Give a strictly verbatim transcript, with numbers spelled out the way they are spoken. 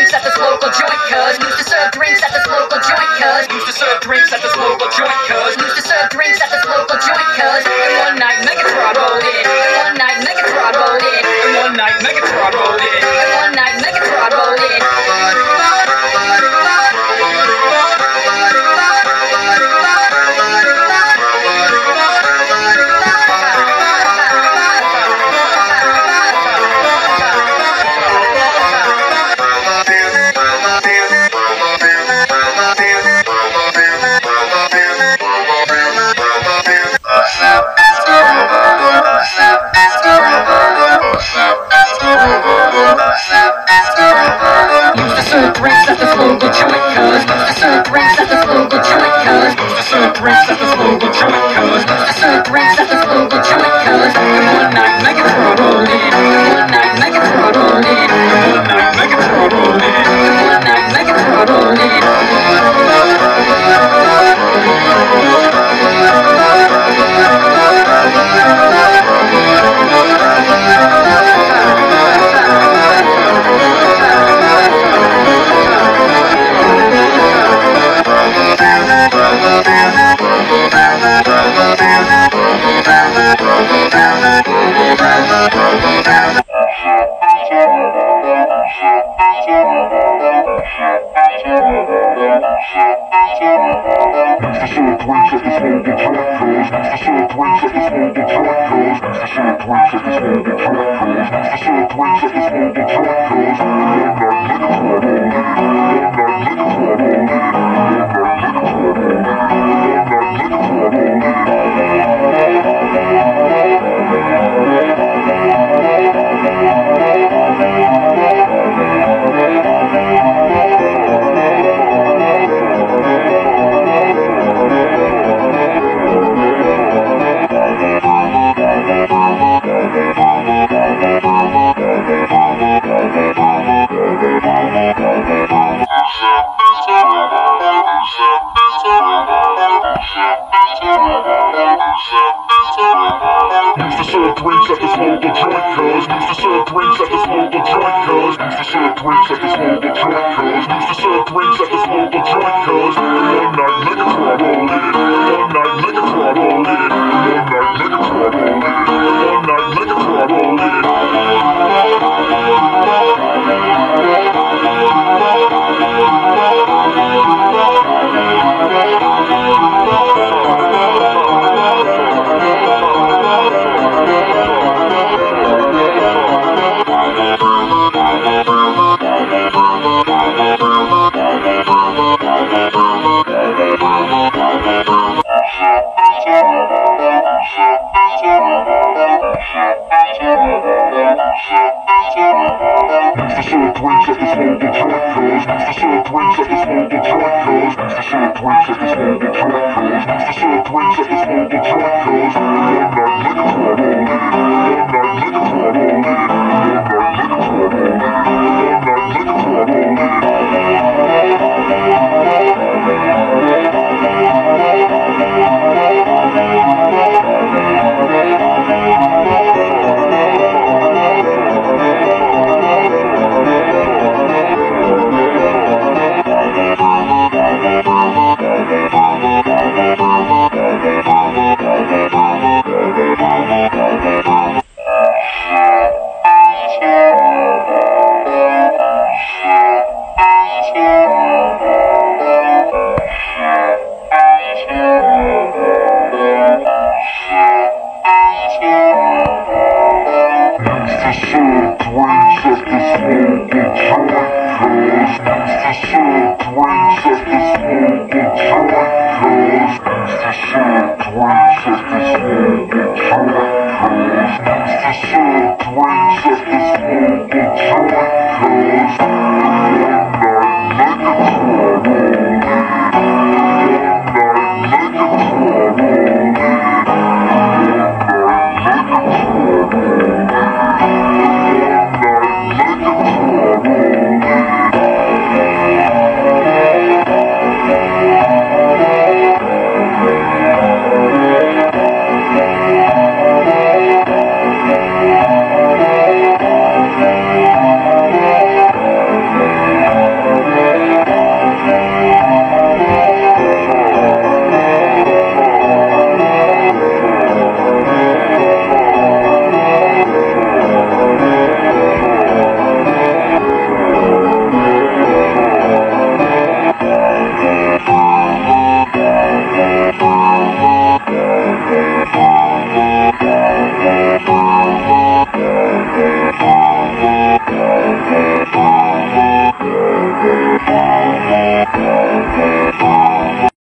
drinks at this local joint, cuz used to serve drinks at this local joint, cuz used to serve drinks at this local joint, cuz used to serve drinks at this local joint, cuz and one night Megatron rolled in, and one night Megatron rolled in, and one night Megatron rolled in, and one night Megatron rolled in. Used to serve drinks at this local joint, cuz used to serve drinks at this local joint, cuz used to serve drinks at this local joint, cuz used to serve drinks at this local joint, cuz and one night Megatron rolled in, and one night Megatron rolled in, and one night Megatron rolled in, and one night Megatron rolled in. Used to serve drinks at this local joint, cuz